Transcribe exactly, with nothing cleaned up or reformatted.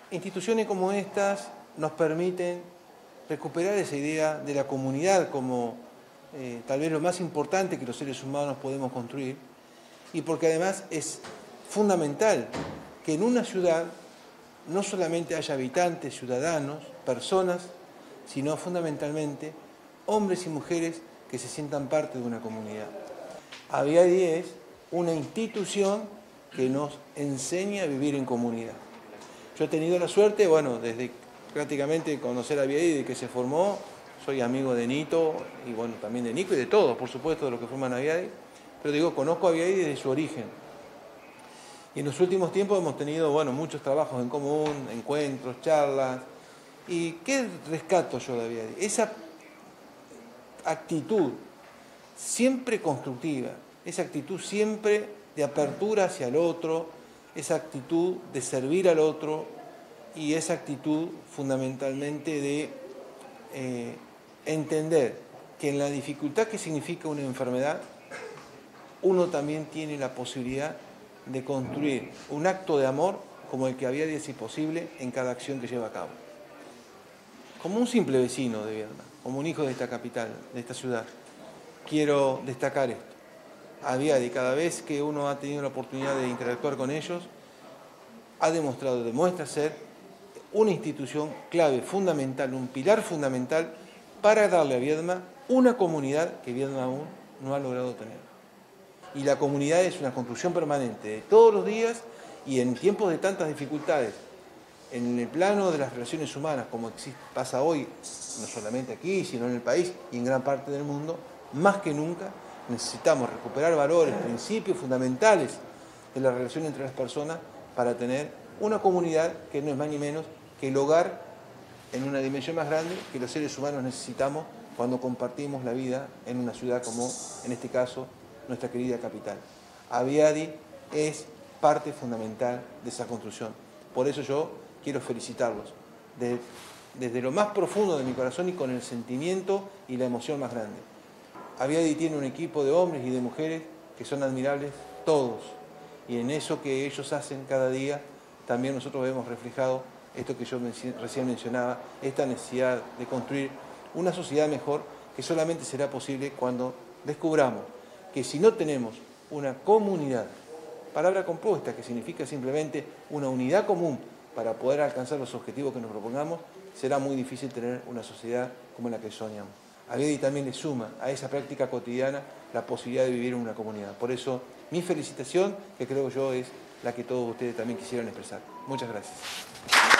Instituciones como estas nos permiten recuperar esa idea de la comunidad como eh, tal vez lo más importante que los seres humanos podemos construir, y porque además es fundamental que en una ciudad no solamente haya habitantes, ciudadanos, personas, sino fundamentalmente hombres y mujeres que se sientan parte de una comunidad. Aviadi es una institución que nos enseña a vivir en comunidad. Yo he tenido la suerte, bueno, desde prácticamente conocer a Aviadi, de que se formó, soy amigo de Nito y bueno, también de Nico y de todos, por supuesto, de los que forman Aviadi, pero digo, conozco a Aviadi desde su origen. Y en los últimos tiempos hemos tenido, bueno, muchos trabajos en común, encuentros, charlas. ¿Y qué rescato yo de Aviadi? Esa actitud siempre constructiva, esa actitud siempre de apertura hacia el otro, esa actitud de servir al otro y esa actitud fundamentalmente de eh, entender que en la dificultad que significa una enfermedad, uno también tiene la posibilidad de construir un acto de amor como el que Aviadi, si posible, en cada acción que lleva a cabo. Como un simple vecino de Viedma, como un hijo de esta capital, de esta ciudad, quiero destacar esto. Aviadi, cada vez que uno ha tenido la oportunidad de interactuar con ellos, ha demostrado, demuestra ser una institución clave, fundamental, un pilar fundamental para darle a Viedma una comunidad que Viedma aún no ha logrado tener. Y la comunidad es una construcción permanente de todos los días y en tiempos de tantas dificultades, en el plano de las relaciones humanas, como existe, pasa hoy, no solamente aquí, sino en el país y en gran parte del mundo, más que nunca necesitamos recuperar valores, principios fundamentales de la relación entre las personas para tener una comunidad que no es más ni menos que el hogar en una dimensión más grande que los seres humanos necesitamos cuando compartimos la vida en una ciudad como, en este caso, nuestra querida capital. Aviadi es parte fundamental de esa construcción. Por eso yo quiero felicitarlos desde, desde lo más profundo de mi corazón y con el sentimiento y la emoción más grande. Aviadi tiene un equipo de hombres y de mujeres que son admirables todos, y en eso que ellos hacen cada día también nosotros vemos reflejado esto que yo recién mencionaba, esta necesidad de construir una sociedad mejor que solamente será posible cuando descubramos que si no tenemos una comunidad, palabra compuesta que significa simplemente una unidad común para poder alcanzar los objetivos que nos propongamos, será muy difícil tener una sociedad como la que soñamos. Aviadi también le suma a esa práctica cotidiana la posibilidad de vivir en una comunidad. Por eso, mi felicitación, que creo yo es la que todos ustedes también quisieran expresar. Muchas gracias.